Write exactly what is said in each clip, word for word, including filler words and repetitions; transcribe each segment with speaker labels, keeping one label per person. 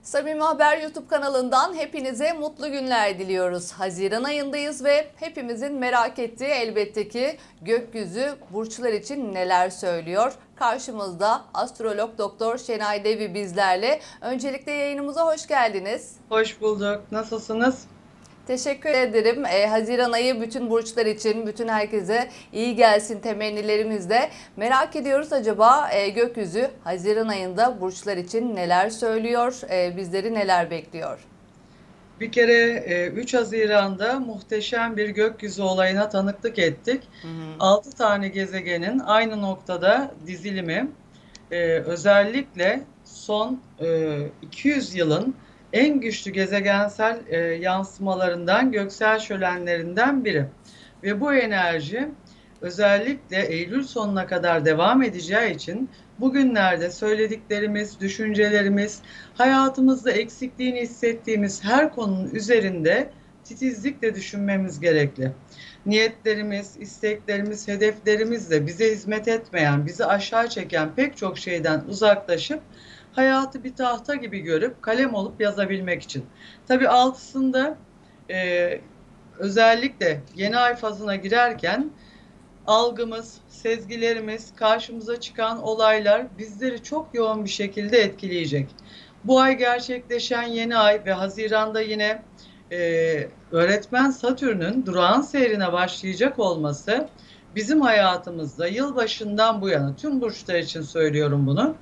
Speaker 1: Samimi Haber YouTube kanalından hepinize mutlu günler diliyoruz. Haziran ayındayız ve hepimizin merak ettiği elbette ki gökyüzü burçlar için neler söylüyor? Karşımızda astrolog Doktor Şenay Devi bizlerle. Öncelikle yayınımıza hoş geldiniz.
Speaker 2: Hoş bulduk. Nasılsınız?
Speaker 1: Teşekkür ederim. Ee, Haziran ayı bütün burçlar için, bütün herkese iyi gelsin temennilerimizle. Merak ediyoruz acaba e, gökyüzü Haziran ayında burçlar için neler söylüyor, e, bizleri neler bekliyor?
Speaker 2: Bir kere e, üç Haziran'da muhteşem bir gökyüzü olayına tanıklık ettik.
Speaker 1: Hı hı.
Speaker 2: altı tane gezegenin aynı noktada dizilimi e, özellikle son e, iki yüz yılın en güçlü gezegensel e, yansımalarından, göksel şölenlerinden biri. Ve bu enerji özellikle Eylül sonuna kadar devam edeceği için bugünlerde söylediklerimiz, düşüncelerimiz, hayatımızda eksikliğini hissettiğimiz her konunun üzerinde titizlikle düşünmemiz gerekli. Niyetlerimiz, isteklerimiz, hedeflerimizle bize hizmet etmeyen, bizi aşağı çeken pek çok şeyden uzaklaşıp hayatı bir tahta gibi görüp kalem olup yazabilmek için. Tabii altısında e, özellikle yeni ay fazına girerken algımız, sezgilerimiz, karşımıza çıkan olaylar bizleri çok yoğun bir şekilde etkileyecek. Bu ay gerçekleşen yeni ay ve Haziran'da yine e, öğretmen Satürn'ün durağan seyrine başlayacak olması bizim hayatımızda yılbaşından bu yana, tüm burçlar için söylüyorum bunu,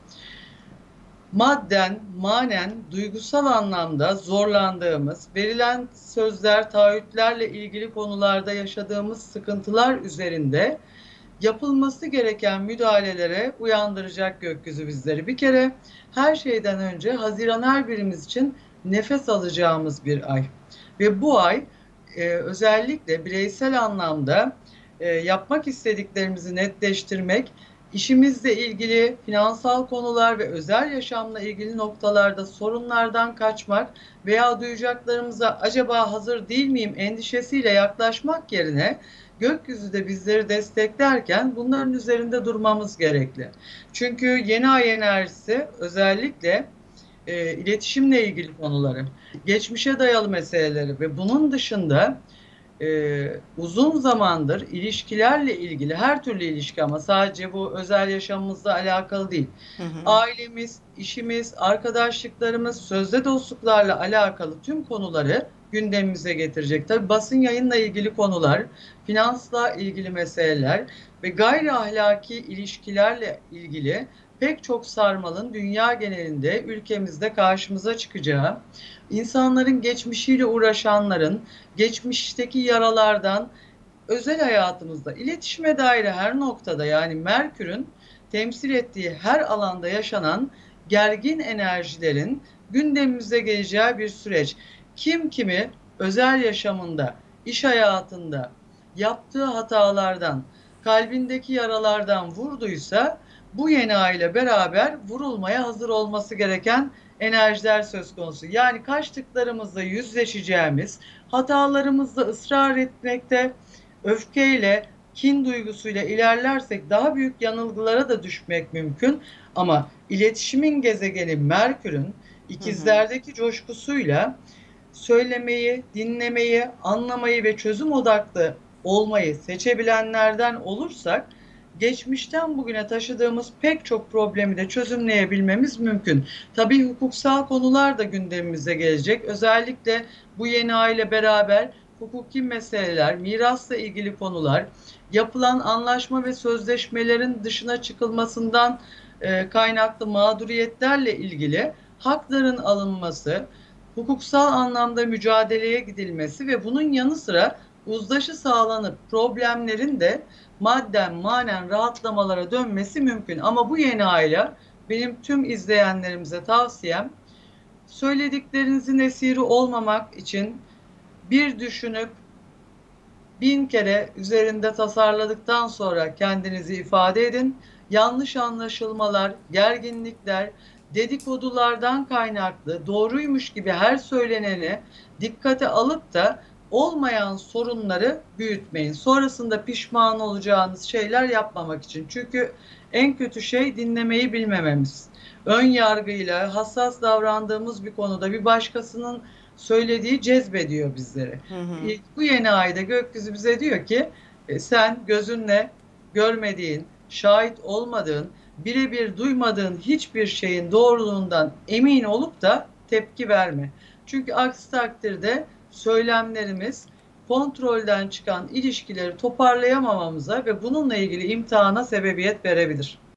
Speaker 2: madden, manen, duygusal anlamda zorlandığımız, verilen sözler, taahhütlerle ilgili konularda yaşadığımız sıkıntılar üzerinde yapılması gereken müdahalelere uyandıracak gökyüzü bizleri. Bir kere her şeyden önce Haziran her birimiz için nefes alacağımız bir ay. Ve bu ay e, özellikle bireysel anlamda e, yapmak istediklerimizi netleştirmek, İşimizle ilgili finansal konular ve özel yaşamla ilgili noktalarda sorunlardan kaçmak veya duyacaklarımıza acaba hazır değil miyim endişesiyle yaklaşmak yerine gökyüzü de bizleri desteklerken bunların üzerinde durmamız gerekli. Çünkü yeni ay enerjisi özellikle e, iletişimle ilgili konuları, geçmişe dayalı meseleleri ve bunun dışında Ee, uzun zamandır ilişkilerle ilgili her türlü ilişki, ama sadece bu özel yaşamımızla alakalı değil.
Speaker 1: Hı hı.
Speaker 2: Ailemiz, işimiz, arkadaşlıklarımız, sözde dostluklarla alakalı tüm konuları gündemimize getirecek. Tabii basın yayınla ilgili konular, finansla ilgili meseleler ve gayri ahlaki ilişkilerle ilgili pek çok sarmalın dünya genelinde, ülkemizde karşımıza çıkacağı, insanların geçmişiyle uğraşanların, geçmişteki yaralardan özel hayatımızda, iletişime dair her noktada, yani Merkür'ün temsil ettiği her alanda yaşanan gergin enerjilerin gündemimize geleceği bir süreç. Kim kimi özel yaşamında, iş hayatında yaptığı hatalardan, kalbindeki yaralardan vurduysa bu yeni ay ile beraber vurulmaya hazır olması gereken enerjiler söz konusu. Yani kaçtıklarımızla yüzleşeceğimiz, hatalarımızda ısrar etmekte, öfkeyle, kin duygusuyla ilerlersek daha büyük yanılgılara da düşmek mümkün. Ama iletişimin gezegeni Merkür'ün ikizlerdeki coşkusuyla söylemeyi, dinlemeyi, anlamayı ve çözüm odaklı olmayı seçebilenlerden olursak, geçmişten bugüne taşıdığımız pek çok problemi de çözümleyebilmemiz mümkün. Tabii hukuksal konular da gündemimize gelecek. Özellikle bu yeni ay ile beraber hukuki meseleler, mirasla ilgili konular, yapılan anlaşma ve sözleşmelerin dışına çıkılmasından e, kaynaklı mağduriyetlerle ilgili hakların alınması, hukuksal anlamda mücadeleye gidilmesi ve bunun yanı sıra uzlaşı sağlanıp problemlerin de madden manen rahatlamalara dönmesi mümkün. Ama bu yeni ayla benim tüm izleyenlerimize tavsiyem, söylediklerinizin esiri olmamak için bir düşünüp bin kere üzerinde tasarladıktan sonra kendinizi ifade edin. Yanlış anlaşılmalar, gerginlikler, dedikodulardan kaynaklı doğruymuş gibi her söyleneni dikkate alıp da olmayan sorunları büyütmeyin. Sonrasında pişman olacağınız şeyler yapmamak için. Çünkü en kötü şey dinlemeyi bilmememiz. ön yargıyla hassas davrandığımız bir konuda bir başkasının söylediği cezbediyor bizleri.
Speaker 1: Hı hı.
Speaker 2: E, Bu yeni ayda gökyüzü bize diyor ki e, sen gözünle görmediğin, şahit olmadığın, birebir duymadığın hiçbir şeyin doğruluğundan emin olup da tepki verme. Çünkü aksi takdirde söylemlerimiz kontrolden çıkan ilişkileri toparlayamamamıza ve bununla ilgili imtihana sebebiyet verebilir.